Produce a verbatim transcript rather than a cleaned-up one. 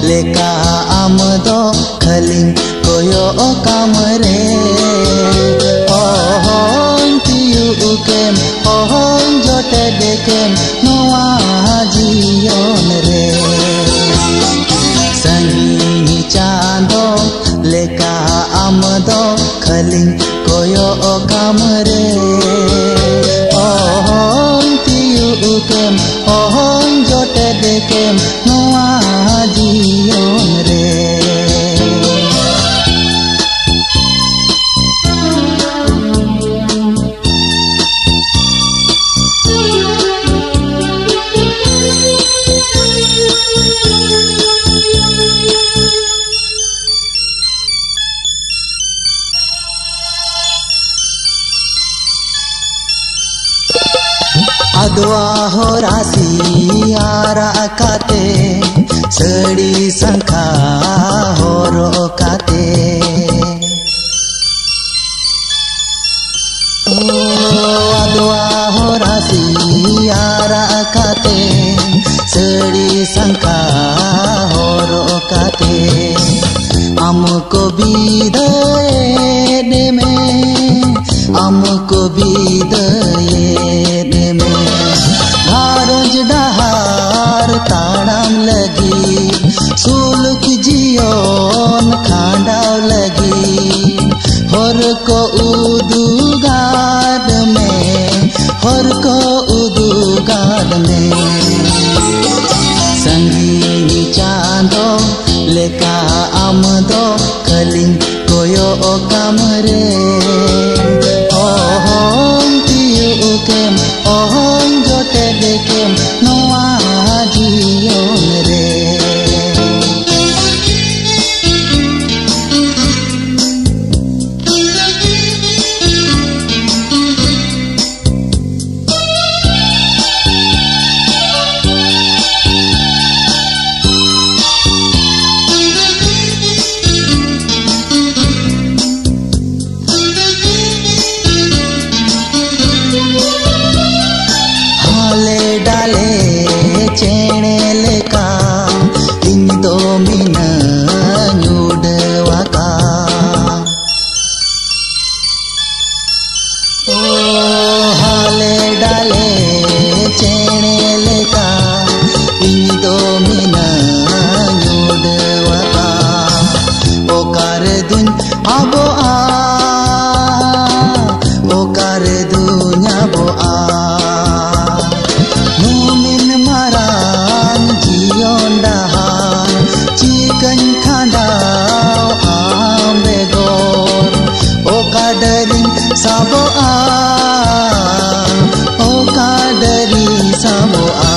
लेका आमदो खलिं कोयो कामरे ओहन तियु केम ओहन जोटे देकेम नोआ जियोन रे संगी चांदो लेका आमदो खलिं कोयो कामरे ओहन तियु केम ओहन जोटे देकेम नोआ जियोन रे अदवा हो राशि आरा काते सड़ी संखा हो रो काते अदवा हो राशि आरा काते सड़ी संखा हो रो काते हमको विदय दे में हमको विदय दे में घारज डहार ताड़ाम लगी सुलुक जियोन खांडाव लगी हर को उदुगाद में हर को उदुगाद में संगी चांदो लेका आमदो खलिं कोयो कामरे ओहन तियु केम ओहन जोटे देकेम नोआ जियोन रे चेणे लेका इन दो मिना न्यूडवाका ओ हाले डाले चेणे लेका इन दो मिना न्यूडवाका ओ कार दुन आबो आ ओ कार दुन्या बो आ चिकन खांडाव आम बेगोर ओ काडरी साबो आ ओ काडरी साबो आ